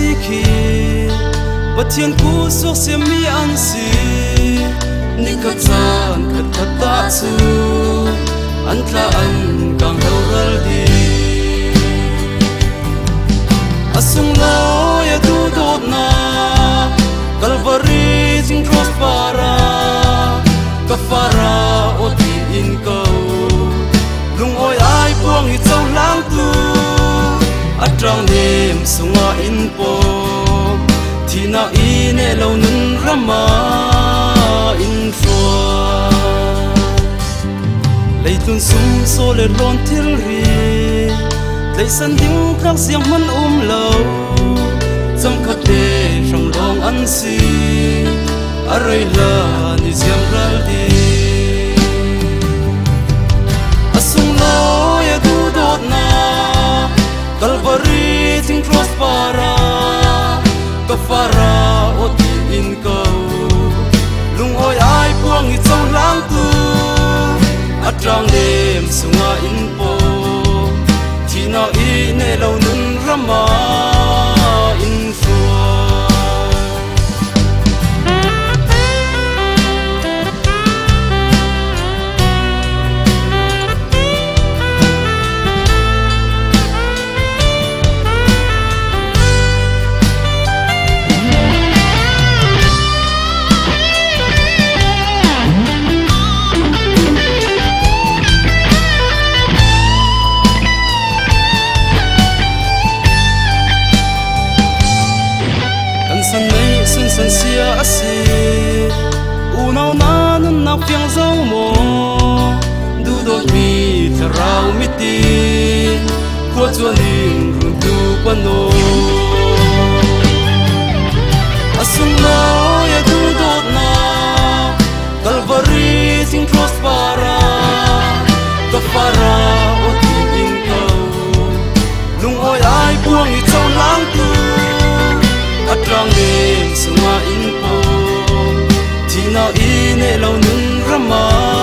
si khi bất thiên cú suốt xiêm mi ăn si ni cất gian cất thật ta su ăn la ăn càng đâu rơi đi asung lo ya tu dot na Calvary jing cross para kafara oti in câu lung oi ai buông hít trong lang tu atrang đêm sunga in po thì na ine lâu nun rama in phua lấy tuôn sung so le ron thil ri lấy sân tiếng khắc xiang man lâu trong khát đê trong lòng ăn si aray la ni xiang ra đi asung lo ya du dot na Calvary ting cross para kafara oti in câu lung oi ai buông hít trong lang tu atrang đêm sunga in po thì na ine lâu nun rama in phua san sia asi u nau na nun na piang zau mo du do mi tharau mi ti ko chuan in run tu pano asung lo ya du dot na Calvary sing cross para kafara oti in câu lung oi ai buông i trong lang tu atrang đêm sunga in po thì na ine lâu nun rama